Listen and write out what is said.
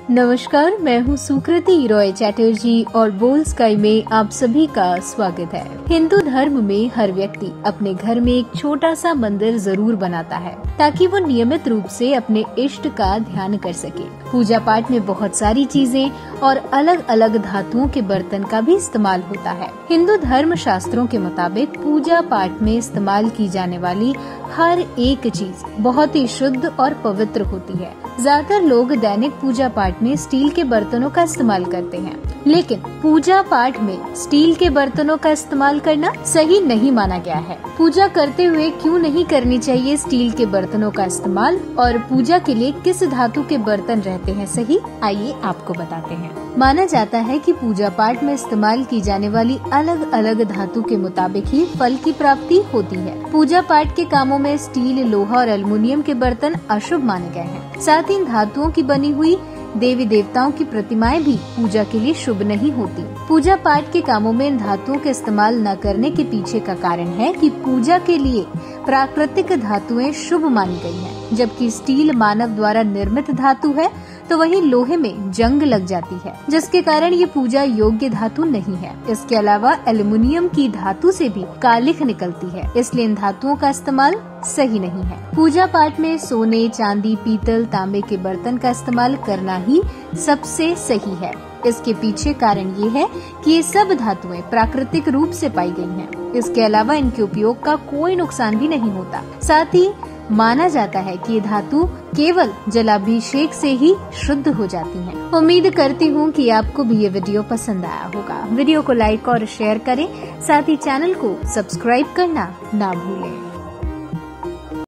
नमस्कार, मैं हूँ सुकृति रॉय चैटर्जी और बोल स्काई में आप सभी का स्वागत है। हिंदू धर्म में हर व्यक्ति अपने घर में एक छोटा सा मंदिर जरूर बनाता है ताकि वो नियमित रूप से अपने इष्ट का ध्यान कर सके। पूजा पाठ में बहुत सारी चीजें और अलग अलग धातुओं के बर्तन का भी इस्तेमाल होता है। हिंदू धर्म शास्त्रों के मुताबिक पूजा पाठ में इस्तेमाल की जाने वाली हर एक चीज बहुत ही शुद्ध और पवित्र होती है। ज्यादातर लोग दैनिक पूजा पाठ में स्टील के बर्तनों का इस्तेमाल करते हैं, लेकिन पूजा पाठ में स्टील के बर्तनों का इस्तेमाल करना सही नहीं माना गया है। पूजा करते हुए क्यों नहीं करनी चाहिए स्टील के बर्तनों का इस्तेमाल और पूजा के लिए किस धातु के बर्तन रहते हैं सही, आइए आपको बताते हैं। माना जाता है कि पूजा पाठ में इस्तेमाल की जाने वाली अलग अलग धातु के मुताबिक ही फल की प्राप्ति होती है। पूजा पाठ के कामों में स्टील, लोहा और एल्युमिनियम के बर्तन अशुभ माने गए हैं। साथ ही इन धातुओं की बनी हुई देवी देवताओं की प्रतिमाएं भी पूजा के लिए शुभ नहीं होती। पूजा पाठ के कामों में इन धातुओं के इस्तेमाल न करने के पीछे का कारण है कि पूजा के लिए प्राकृतिक धातुएं शुभ मानी गई हैं, जबकि स्टील मानव द्वारा निर्मित धातु है तो वहीं लोहे में जंग लग जाती है, जिसके कारण ये पूजा योग्य धातु नहीं है। इसके अलावा एल्युमिनियम की धातु से भी कालिख निकलती है, इसलिए इन धातुओं का इस्तेमाल सही नहीं है। पूजा पाठ में सोने, चांदी, पीतल, तांबे के बर्तन का इस्तेमाल करना ही सबसे सही है। इसके पीछे कारण ये है कि ये सब धातुएं प्राकृतिक रूप से पाई गई हैं। इसके अलावा इनके उपयोग का कोई नुकसान भी नहीं होता। साथ ही माना जाता है कि ये धातु केवल जलाभिषेक से ही शुद्ध हो जाती हैं। उम्मीद करती हूँ कि आपको भी ये वीडियो पसंद आया होगा। वीडियो को लाइक और शेयर करें, साथ ही चैनल को सब्सक्राइब करना ना भूलें।